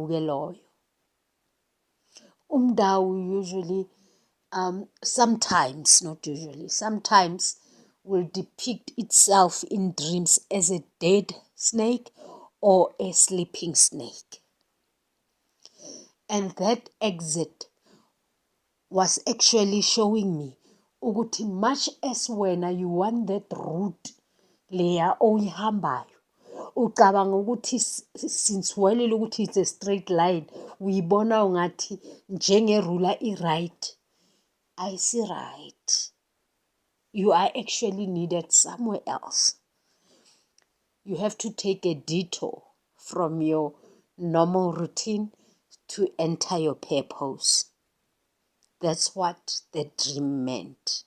umdawu-ke loyo. Umdawu usually, sometimes, not usually, sometimes will depict itself in dreams as a dead snake or a sleeping snake. And that exit was actually showing me ukuthi much as wena you want that route leya oyihambayo, ucabanga ukuthi since welile ukuthi it's a straight line, uyibona ungathi njengerula i-right. Ayisi right. You are actually needed somewhere else. You have to take a detour from your normal routine to enter your purpose. That's what the dream meant.